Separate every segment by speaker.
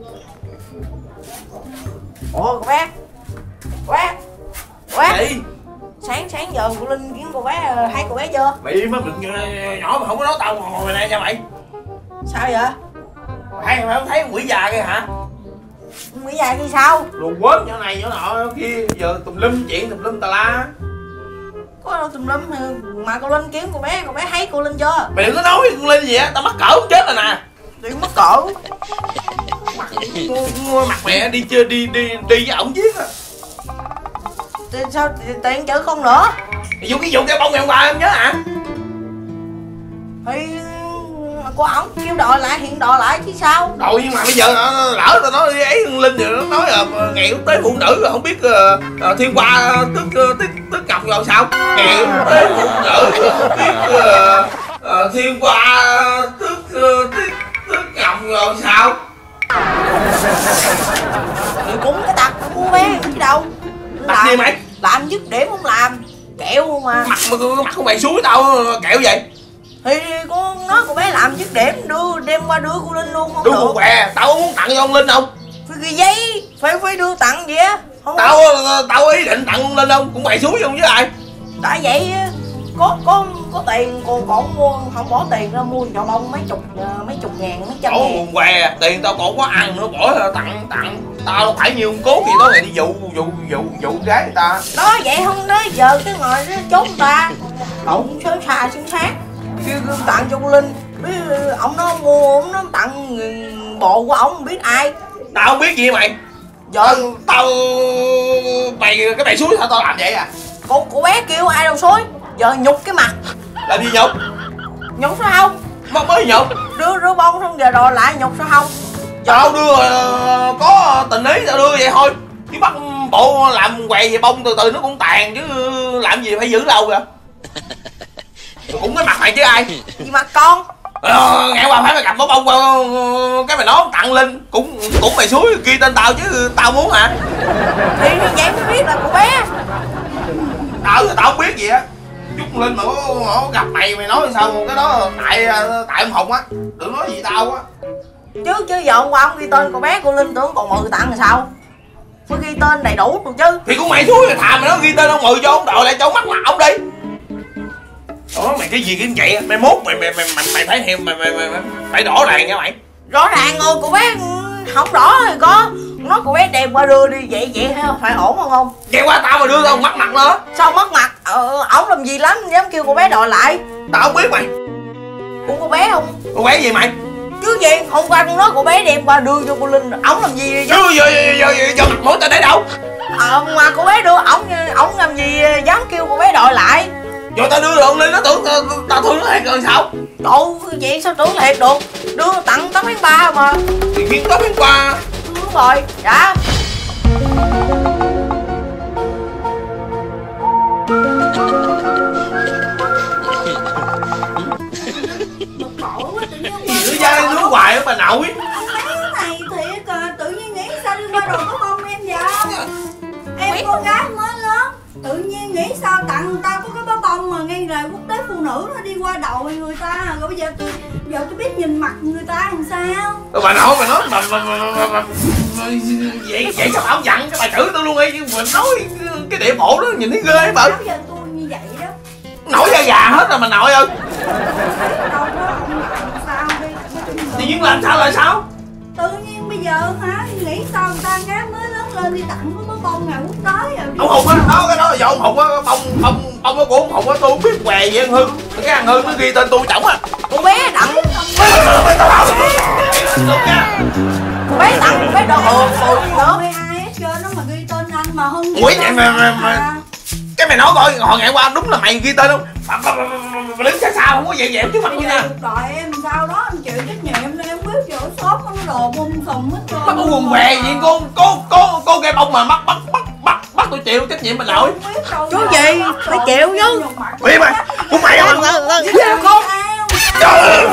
Speaker 1: Ủa cô bé. Cô bé.
Speaker 2: Gì?
Speaker 1: Sáng giờ cô Linh kiếm cô bé, thấy cô bé chưa?
Speaker 2: Mày mới bực nhỏ mà không có nói tao ngồi này nha mày.
Speaker 1: Sao vậy?
Speaker 2: Mày không thấy quỷ già kìa hả?
Speaker 1: Quỷ già kia sao?
Speaker 2: Luôn quên chỗ này chỗ nọ kia, giờ tùm lum chuyện tùm lum tà la.
Speaker 1: Có đâu tùm lum mà cô Linh kiếm cô bé thấy cô Linh chưa?
Speaker 2: Mày đừng có nói con Linh gì á, tao mắc cỡ chết rồi nè.
Speaker 1: Đừng mắc cỡ.
Speaker 2: Mặt mẹ đi chơi đi với ổng giết à.
Speaker 1: Sao tiền chữ không nữa?
Speaker 2: Vụ cái vụ cái bông ngày hôm qua em nhớ hả?
Speaker 1: Thì cô ổng kêu đòi lại hiện đòi lại chứ sao?
Speaker 2: Rồi nhưng mà bây giờ lỡ tao nói ấy con Linh rồi nó nói là ngày quốc tế phụ nữ rồi không biết thiên qua tức ngọc rồi sao? Ngày quốc tế phụ nữ không biết thiên qua tức ngọc rồi sao?
Speaker 1: Thì cũng cái tật của cô bé chứ đâu.
Speaker 2: Tật gì mày?
Speaker 1: Làm dứt điểm không làm, kẹo mà.
Speaker 2: Mặt của mày suối tao kẹo vậy?
Speaker 1: Thì con nói cô bé làm dứt điểm đem qua đưa cô Linh luôn không
Speaker 2: Đưa
Speaker 1: được.
Speaker 2: con què, tao muốn tặng cho ông Linh không?
Speaker 1: Phải ghi giấy, phải đưa tặng vậy á.
Speaker 2: Tao ý định tặng ông Linh không? Cũng mày suối không với ai?
Speaker 1: Tại vậy có tiền còn mua không bỏ tiền ra mua cho bông mấy chục ngàn mấy trăm ngàn.
Speaker 2: Con què, tiền tao còn có ăn nữa bỏ tặng tao đâu phải nhiều cố gì đó ngày đi dụ gái người ta.
Speaker 1: Đó vậy không nói giờ cái ngồi đó trốn người ta. Cậu cũng sớm xa xứng khác kêu tặng cho cô Linh, biết ổng nó mua ổng nó tặng bộ của ổng biết ai.
Speaker 2: Tao không biết gì mày.
Speaker 1: Giờ
Speaker 2: cái mày suối sao tao làm vậy à?
Speaker 1: Cô bé kêu ai đâu xối. Giờ nhục cái mặt.
Speaker 2: Làm gì nhục?
Speaker 1: Nhục sao không?
Speaker 2: Mới nhục.
Speaker 1: Đưa bông xong giờ đòi lại nhục sao không?
Speaker 2: Tao đưa có tình ý tao đưa vậy thôi. Chứ bắt bộ làm què về bông từ từ nó cũng tàn chứ làm gì phải giữ lâu kìa. Cũng cái mặt mày chứ ai.
Speaker 1: Gì mặt con?
Speaker 2: Nghe qua phải mày cầm bó bông qua cái mày nói tặng Linh cũng mày suối ghi tên tao chứ tao muốn hả?
Speaker 1: Thì như vậy mới biết là cô bé.
Speaker 2: Tao không biết gì á. Chút Linh mà có gặp mày nói sao cái đó tại ông Hùng á, đừng nói gì tao á.
Speaker 1: Chứ giờ hôm qua ông ghi tên cô bé cô Linh tưởng còn Mười tặng là sao? Phải ghi tên đầy đủ rồi chứ.
Speaker 2: Thì cũng mày suối rồi thà mày nó ghi tên ông Mười cho ông đòi lại cho ông mắc mặt ông đi. Đó mày cái gì cái vậy á, mày mốt mày phải hiểu mày phải rõ ràng nha mày.
Speaker 1: Rõ ràng rồi cô bé không rõ thì có. Nói cô bé đem qua đưa đi vậy phải ổn không?
Speaker 2: Vậy qua tao mà đưa tao mất mặt nữa.
Speaker 1: Sao mất mặt? Ổng làm gì lắm dám kêu cô bé đòi lại.
Speaker 2: Tao không biết mày.
Speaker 1: Của cô bé không?
Speaker 2: Cô bé gì mày?
Speaker 1: Chứ gì hôm qua con nói cô bé đem qua đưa cho cô Linh. Ổng làm gì
Speaker 2: chứ giờ mặt mũi tao để đâu?
Speaker 1: Mà cô bé đưa ổng làm gì dám kêu cô bé đòi lại.
Speaker 2: Rồi tao đưa ông Linh nó tưởng tao thương nó thiệt rồi sao?
Speaker 1: Trời vậy sao tưởng thiệt được. Đưa tặng 8/3 mà.
Speaker 2: Thì khiến 8/3.
Speaker 1: Đúng rồi, dạ.
Speaker 2: Đưa ra đây nước hoài á bà nội.
Speaker 3: Mấy này thiệt tự nhiên nghĩ sao đi qua đồ có bông em vậy? Em con gái mới lớn, tự nhiên nghĩ sao tặng người ta có cái bó bông mà ngay ngày quốc tế phụ nữ nó đi qua đầu người ta, rồi bây giờ tôi biết nhìn mặt người ta làm sao?
Speaker 2: Rồi bà nội mày nói mà vậy sao ông giận cái bà chửi tôi luôn đi, mình nói cái địa bộ đó nhìn thấy ghê bà.
Speaker 3: Sao giờ tôi như vậy đó?
Speaker 2: Nổi da gà hết rồi mà nội ơi.
Speaker 3: Đâu đó ông làm sao đi?
Speaker 2: Tự nhiên làm sao là sao?
Speaker 3: Tự nhiên bây giờ hả, nghĩ sao người ta gái mới lớn lên đi tặng có bó bông ngày quốc tế rồi.
Speaker 2: Ông Hùng á, đó cái đó là do ông Hùng á, bông của ông Hùng á, tôi không biết què gì ăn Hưng. Cái ăn Hưng nó ghi tên tôi chổng á.
Speaker 1: Cô bé tặng cô bé tặng cô bé đồ hồn nữa.
Speaker 3: Ai hết trơn nó mà ghi tên anh mà Hưng.
Speaker 2: Ủa vậy mà cái mày nói coi hồi ngày qua đúng là mày ghi tên không? Mà đứng xa xa không có vậy trước mặt tôi nha.
Speaker 3: Đợi em sao đó anh chịu trách nhiệm đi, em biết chỗ shop nó đồ bung sùm hết trơn.
Speaker 2: Bắt con quần què gì cô gây bông mà bắt tôi chịu trách nhiệm mình nội.
Speaker 1: Chú gì phải chịu chứ.
Speaker 2: Mày mày của mày không?
Speaker 1: Con
Speaker 2: Trời ơi.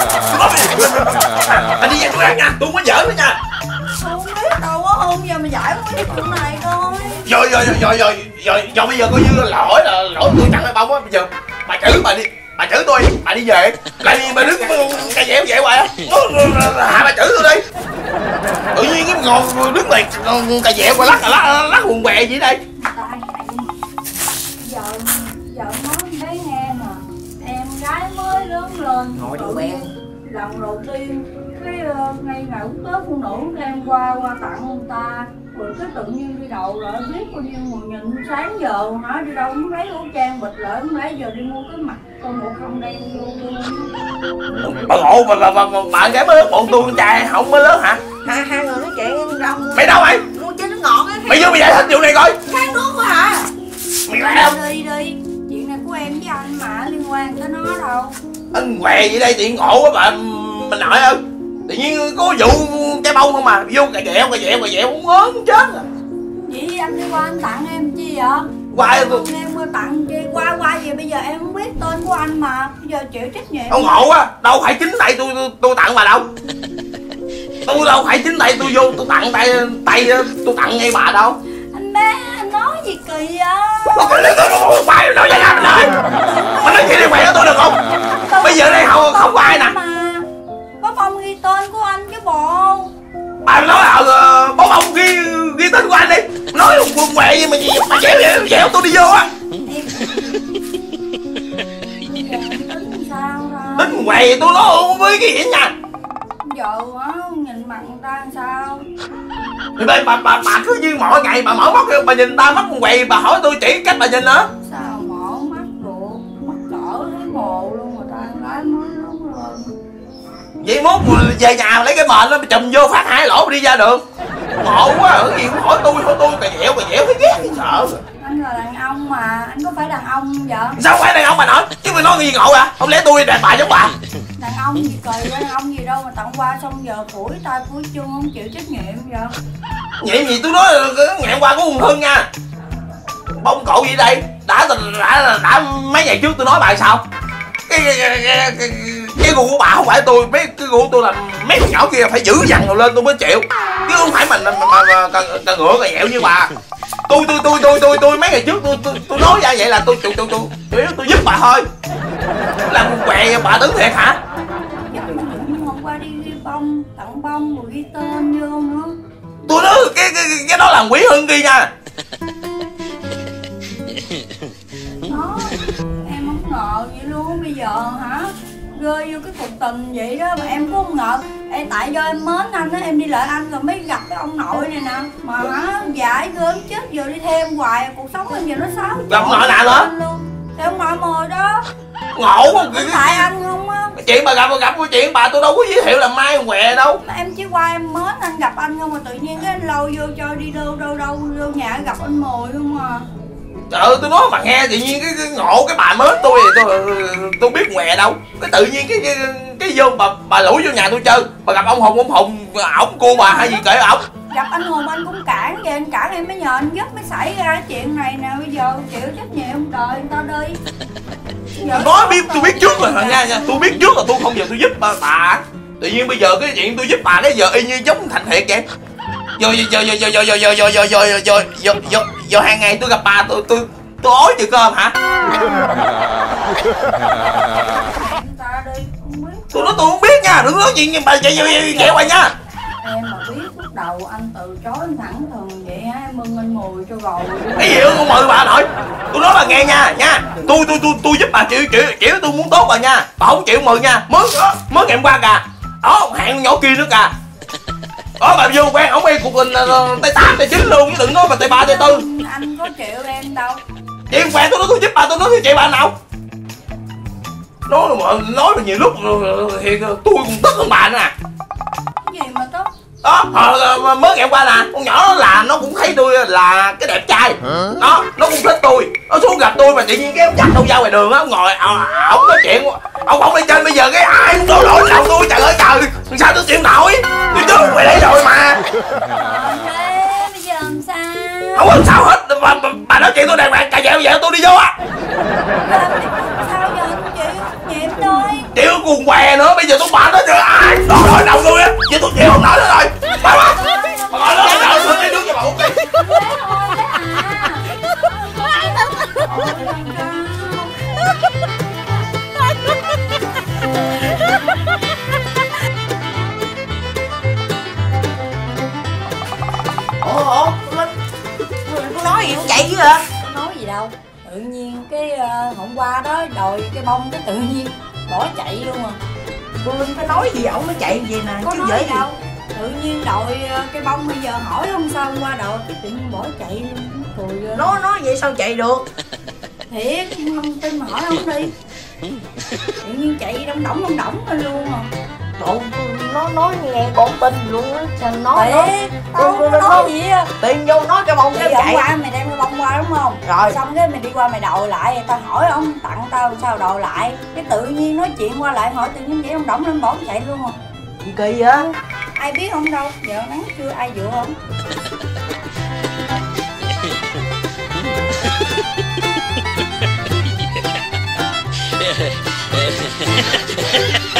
Speaker 2: Anh đi về tôi ăn nha, tôi không có giỡn nữa nha.
Speaker 3: Không biết đâu có Hưng giờ mà giải quyết chuyện này coi.
Speaker 2: Rồi bây giờ coi như là lỗi tôi tặng cái bông á, bây giờ bà chửi tôi, bà đi về. Lại bà đứng cái dẻo vậy hoài á. Hạ bà chửi tôi đi. Tự nhiên ngon đứng này cà dẹo và lắc hùn bè gì đây.
Speaker 3: Giờ nói thấy nghe nè, em gái mới lớn lên.
Speaker 1: Ngồi đi quen.
Speaker 3: Lần đầu tiên cái ngay ngày quốc tế phụ nữ em qua tặng ông ta, rồi cái tự nhiên đi đầu rồi biết bao nhiêu người nhìn sáng giờ hả, đi đâu cũng lấy khẩu trang bịt lại, không lấy giờ đi mua cái mặt con bộ không đen luôn.
Speaker 2: Bà ngộ mà bạn gái mới lớn bọn tôi con trai không mới lớn hả?
Speaker 1: Hai người nói chuyện rong.
Speaker 2: Mày đâu mày?
Speaker 1: Mua chứ nước ngọt á.
Speaker 2: Mày vô mày giải thích vụ này coi.
Speaker 1: Khát nước quá hả?
Speaker 2: Mày lại không?
Speaker 3: Đi chuyện này của em với anh mà liên quan tới nó đâu.
Speaker 2: Anh què vậy đây chuyện ngộ quá bà mình nội ơi. Tự nhiên có vụ cái bông không mà vô cà dẹo muốn ớn chết à.
Speaker 3: Vậy anh đi qua anh tặng em chi vậy?
Speaker 2: Qua
Speaker 3: em qua tặng chi qua gì bây giờ em không biết tên của anh mà bây giờ chịu trách nhiệm.
Speaker 2: ông ngộ á, đâu phải chính tay tôi tặng bà đâu. Tôi đâu phải chính tay tôi vô tôi tặng tay tôi tặng ngay bà đâu.
Speaker 3: Anh bé anh nói gì kỳ vậy?
Speaker 2: Phải nói ra làm lại. Mà nói chuyện đi mẹ tôi được không? Bây giờ đây không có ai nè.
Speaker 3: Có bông ghi tên của anh chứ bộ.
Speaker 2: Bà nói bố ông ghi tên của anh đi. Nói quần què gì mà dẻo tôi đi vô á.
Speaker 3: Tính sao ra?
Speaker 2: Tính què gì tôi nói không với cái gì nha.
Speaker 3: Giờ á nhìn mặt người ta làm sao?
Speaker 2: Thì đây bà cứ như mọi ngày bà mở mắt bà nhìn ta mắt quầy bà hỏi tôi chỉ cách bà nhìn nữa.
Speaker 3: Sao mở mắt ruột mắt cỡ thấy mồ luôn rồi ta gái mới lớn lên.
Speaker 2: Vậy mốt về nhà lấy cái mền nó chùm vô phát 2 lỗ đi ra đường. Ngộ quá ở gì hỏi tôi cà dẻo thấy ghét thấy sợ.
Speaker 3: Anh là đàn ông mà anh có phải đàn ông vậy?
Speaker 2: Sao phải đàn ông bà nói chứ mày nói cái gì ngộ à? Không lẽ tôi đàn bà giống bà?
Speaker 3: Đàn ông gì kỳ đàn ông gì đâu mà tặng qua xong giờ phủi tay phủi chân không chịu trách nhiệm vậy.
Speaker 2: Vậy gì tôi nói ngày qua của Hùng Hưng nha. Bông cậu gì đây? Đã mấy ngày trước tôi nói bà sao? Cái gu của bà không phải tôi, cái gu của tôi là mấy con nhỏ kia phải giữ dằn rồi lên tôi mới chịu. Chứ không phải mình cà ngựa cà dẹo như bà. Tôi mấy ngày trước tôi nói ra vậy là tôi giúp bà thôi. Làm con què bà đứng thiệt hả?
Speaker 3: Hôm qua đi ghi bông, tặng bông rồi ghi tên vô nữa.
Speaker 2: Tôi nói cái đó là Quý Hưng ghi nha.
Speaker 3: Đó, em không ngờ vậy luôn bây giờ hả? Rơi vô cái cuộc tình vậy đó mà em cũng không ngờ. Ê, tại do em mến anh á, em đi lại anh rồi mới gặp cái ông nội này nè. Mà hả, dại gớm chết giờ đi theo em hoài, cuộc sống em giờ nó xấu.
Speaker 2: Gặp ông nội nào nữa?
Speaker 3: Thì ông nội mời đó.
Speaker 2: Ngộ quá.
Speaker 3: Có tại anh không á?
Speaker 2: Chuyện bà gặp cái chuyện bà tôi đâu có giới thiệu làm mai què đâu.
Speaker 3: Mà em chỉ qua em mến anh gặp anh không mà tự nhiên cái anh lôi vô cho đi đâu vô nhà gặp anh mồi không à.
Speaker 2: Trời ơi tôi nói mà nghe tự nhiên cái ngộ cái bà mến tôi thì tôi biết què đâu. Cái tự nhiên cái vô bà lủi vô nhà tôi chơi. Bà gặp ông Hùng ổng cô bà hay gì kể ổng.
Speaker 3: Gặp anh Hùng anh cũng cản vậy, anh cản em mới nhờ anh giúp mới xảy ra cái chuyện này nè. Bây giờ chịu trách nhiệm trời người ta đi.
Speaker 2: Nói tôi biết trước rồi nha, tôi biết trước là tôi không giờ tôi giúp bà. Tự nhiên bây giờ cái chuyện tôi giúp bà cái giờ y như giống thành thiệt vậy. Giờ hàng ngày tôi gặp bà tôi ói chữ cơm hả? Tôi nói tôi không biết nha, đừng nói chuyện bà vậy bà nha.
Speaker 3: Em mà biết lúc đầu anh từ chối anh thẳng thừng vậy á, em mừng anh mùi cho rồi.
Speaker 2: Cái gì không mời bà nội. Tôi nói bà nghe nha, tôi giúp bà chịu tôi muốn tốt bà nha. Bà không chịu mừng nha. Mới ngày hôm qua kìa. Đó, hẹn nhỏ kia nữa kìa. Đó bà vô quen ổng đi cuộc tình tay 8 tay 9 luôn chứ đừng nói mà tay 3 tay 4.
Speaker 3: Anh có chịu em đâu.
Speaker 2: Chuyện quen tôi nói tôi giúp bà tôi nói với chị bà nào. Nói là nhiều lúc thì tôi cũng tức hơn bà nữa nè.
Speaker 3: Cái gì mà tức?
Speaker 2: Đó, mới ngày hôm qua nè, con nhỏ là nó cũng thấy tôi là cái đẹp trai. Đó, nó cũng thích tôi. Nó xuống gặp tôi mà tự nhiên cái dắt đâu ra ngoài đường á, ngồi ổng nói chuyện, ông lên trên bây giờ cái ai cũng đổ lỗi đầu tôi, trời ơi trời, sao tôi chịu nổi. Tôi trước ngoài đây rồi mà.
Speaker 3: Bây giờ làm sao?
Speaker 2: Không có sao hết, bà nói chuyện tôi đàng hoàng, cà dẹo tôi đi vô á.
Speaker 3: Sao giờ anh chịu nhiệm tôi?
Speaker 2: Chịu cùng què nữa, bây giờ tôi bà nói trời ai đổ lỗi đầu tôi á, chứ tôi chịu không nói nữa rồi. Bà nói là tôi đi nước cho bà uống đi.
Speaker 1: nói gì cũng chạy chứ hả?
Speaker 3: Có nói gì đâu. Tự nhiên cái hôm qua đó đòi cái bông cái tự nhiên bỏ chạy luôn à.
Speaker 1: Cô Linh phải nói gì ổng mới chạy gì nè
Speaker 3: Có
Speaker 1: chứ
Speaker 3: nói
Speaker 1: dễ
Speaker 3: gì
Speaker 1: gì.
Speaker 3: đâu. Tự nhiên đòi cái bông bây giờ hỏi không sao hôm qua đòi cái tự nhiên bỏ chạy luôn. Cười ghê.
Speaker 1: Nói vậy sao chạy được?
Speaker 3: Thiệt không tin mà hỏi không đi. Tự nhiên chạy đông đỏng lên luôn à.
Speaker 1: Bộ nó nói nghe con tin luôn á. Sao nói
Speaker 3: Thiệt tao không có nói gì á.
Speaker 1: tiền vô nói cái bông
Speaker 3: Bây
Speaker 1: cái
Speaker 3: giờ hôm
Speaker 1: chạy.
Speaker 3: qua mày đem cái bông qua đúng không?
Speaker 1: Rồi.
Speaker 3: Xong cái mày đi qua mày đòi lại. Tao hỏi ông tặng tao sao đòi lại. Cái tự nhiên nói chuyện qua lại hỏi tự nhiên vậy đông đỏng lên bỏ chạy luôn à.
Speaker 1: Gì kỳ vậy?
Speaker 3: Ai biết không đâu. Giờ nắng chưa ai dựa không?